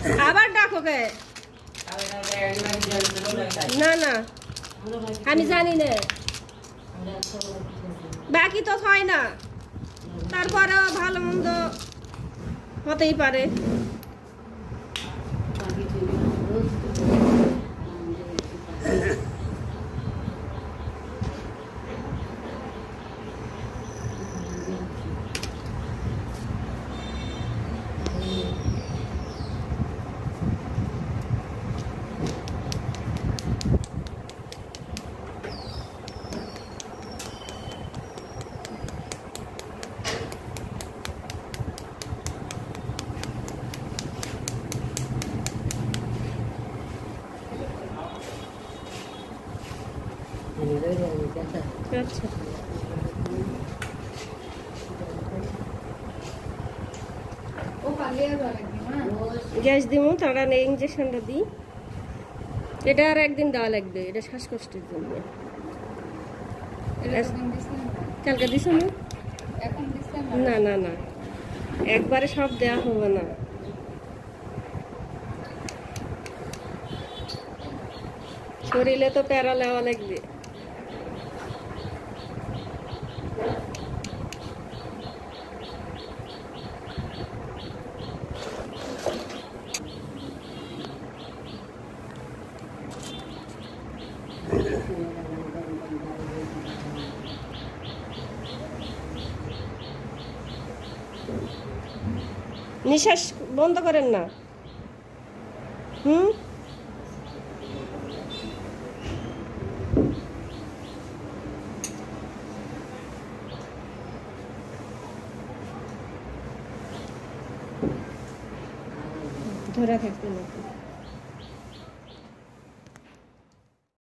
আবার ডাকো কে? না না আমি জানি না, বাকি তো হয় না, তারপরেও ভালো মন্দ হতেই পারে। আচ্ছা গ্যাস দিব, তারা ইঞ্জেকশনটা দিই। এটা আর একদিন দেওয়া লাগবে, এটা শ্বাসকষ্টের জন্য। কালকে দিস না? না না একবারে সব দেওয়া হবে না, শরীরে তো প্যারা নেওয়া লাগবে। নিঃশ্বাস বন্ধ করেন না। ধরে থাকতে নাকি